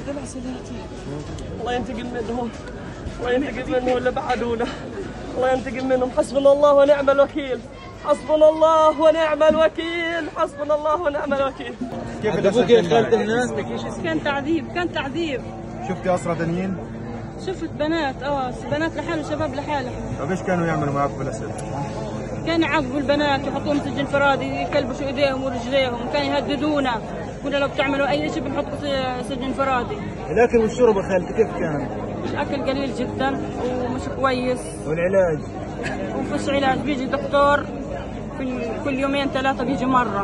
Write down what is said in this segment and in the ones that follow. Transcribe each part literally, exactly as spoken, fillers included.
الله ينتقم منهم، الله ينتقم منهم اللي بعدونا، الله ينتقم منهم. حسبنا الله ونعم الوكيل، حسبنا الله ونعم الوكيل، حسبنا الله ونعم الوكيل. كيف الأسرة كانت الناس؟ كان تعذيب، كان تعذيب. شفتي أسرى ثانيين؟ شفت بنات، اه بنات لحالهم وشباب لحالهم. طيب ايش كانوا يعملوا معكم بالأسر؟ كانوا يعاقبوا البنات ويحطوهم سجن انفرادي، يكلبشوا ايديهم ورجليهم، كانوا يهددونا، يقولوا لو بتعملوا اي شيء بنحطكم سجن انفرادي. الاكل والشرب يا خالتي كيف كان؟ الاكل قليل جدا ومش كويس. والعلاج؟ ومفيش علاج، بيجي دكتور في كل يومين ثلاثه بيجي مره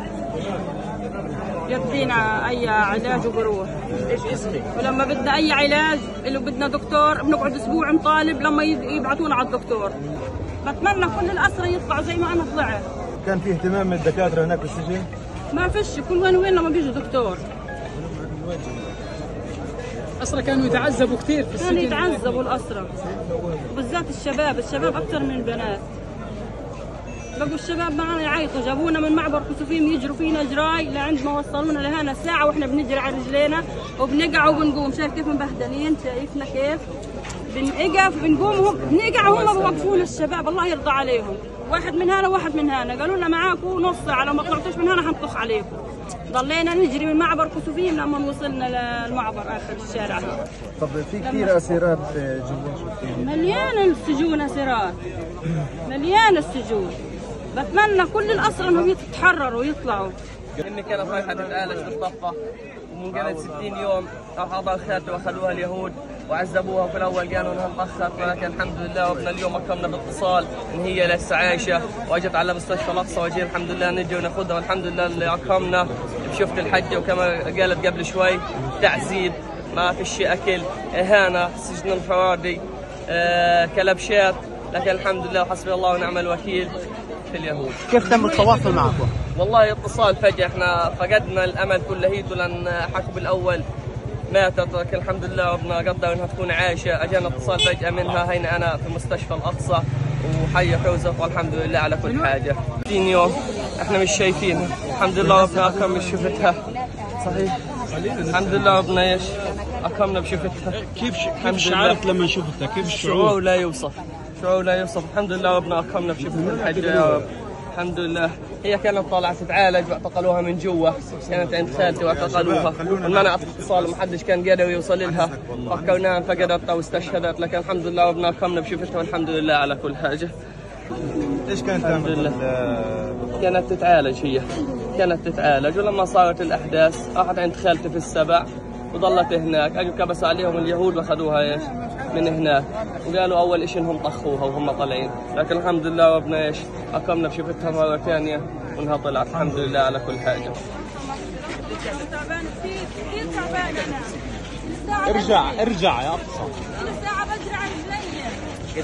يدينا اي علاج وبروح. ايش اسمك؟ ولما بدنا اي علاج اللي بدنا دكتور بنقعد اسبوع نطالب لما يبعثونا على الدكتور. بتمنى كل الاسرى يطلعوا زي ما انا طلعت. كان في اهتمام من الدكاتره هناك في السجن؟ ما فيش، كل وين وين لما بيجي دكتور. الاسرى كانوا يتعذبوا كثير في السجن. كانوا يتعذبوا الاسرى، وبالذات الشباب، الشباب اكثر من البنات. بقوا الشباب معنا يعيطوا، جابونا من معبر كسوفيم يجروا فينا جراي لعند ما وصلونا لهنا ساعه واحنا بنجري على رجلينا وبنقع وبنقوم. شايف كيف مبهدلين؟ شايفنا كيف؟ بنقف بنقوم، بنقع وهم بوقفونا الشباب، الله يرضى عليهم. واحد من هنا وواحد من هنا، قالوا لنا معاكم نص ساعه، لو ما طلعتوش من هنا حنطخ عليكم. ضلينا نجري من معبر كسوفيم لما وصلنا للمعبر اخر الشارع. طب في كثير اسيرات جوا؟ مليان السجون اسيرات، مليان السجون. بتمنى كل الاسرى انهم يتحرروا ويطلعوا. امي كانت رايحه تتعالج في الضفه ومن قبل ستين يوم راح اعضاء خالتي واخذوها اليهود وعذبوها، وفي الاول قالوا انها مأخرت، ولكن الحمد لله وابن اليوم اكرمنا باتصال ان هي لسه عايشه واجت على مستشفى الاقصى، وجينا الحمد لله نجي وناخذها، والحمد لله اللي اكرمنا. شفت الحجه وكما قالت قبل شوي تعذيب، ما في شيء اكل، اهانه، سجن انفرادي، آه كلبشات، لكن الحمد لله وحسبي الله ونعم الوكيل في اليهود. كيف تم التواصل معكم؟ والله اتصال فجأة، احنا فقدنا الامل كليته لان حكوا بالاول ماتت، لكن الحمد لله ربنا قدر انها تكون عايشه. اجانا اتصال فجأة منها، هينا انا في مستشفى الاقصى وحي حوزه، والحمد لله على كل حاجه. ستين يوم احنا مش شايفينها، الحمد لله ربنا اكرم بشفتها. صحيح الحمد لله ربنا ايش اكرمنا بشفتها. كيف كيف شعرت لما شفتها؟ كيف الشعور؟ شعور لا يوصف، شعور لا يوصف. الحمد لله ربنا اكرمنا بشفتها الحجه يا رب. الحمد لله. هي كانت طالعه تتعالج واعتقلوها من جوا، كانت عند خالتي واعتقلوها، ومنعت الاتصال وما حدش كان قادر يوصل لها، فكرناها فقدت او استشهدت، لكن الحمد لله ربنا اكرمنا بشفتها والحمد لله على كل حاجه. ايش كانت الحمد لله. كانت تتعالج، هي كانت تتعالج، ولما صارت الاحداث راحت عند خالتي في السبع وظلت هناك. اجوا كبسوا عليهم اليهود واخذوها ايش من هناك، وقالوا اول شيء انهم طخوها وهم طالعين، لكن الحمد لله ربنا ايش اكرمنا بشفتها مره ثانيه وانها طلعت الحمد لله على كل حاجه. تعبانه كثير كثير تعبانه انا. ارجع ارجع يا اقصى.